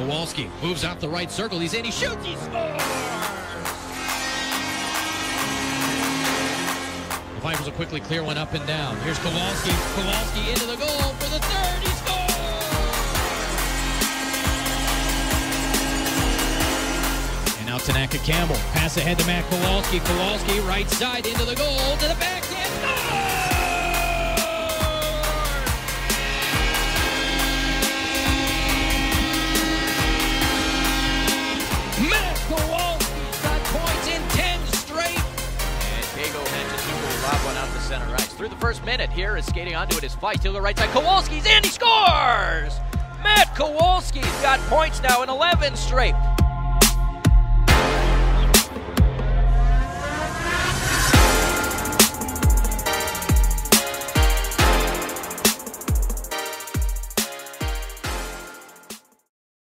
Kowalski moves out the right circle. He's in. He shoots. He scores! The Vipers will quickly clear one up and down. Here's Kowalski. Kowalski into the goal for the third. He scores! And now Tanaka Campbell. Pass ahead to Matt Kowalski. Kowalski right side into the goal to the backhand. Matt Kowalski's got points in 10 straight. And Kago Henches will lob one out to center right. Through the first minute here is skating onto it is Feist to the right side. Kowalski's in, he scores! Matt Kowalski's got points now in 11 straight.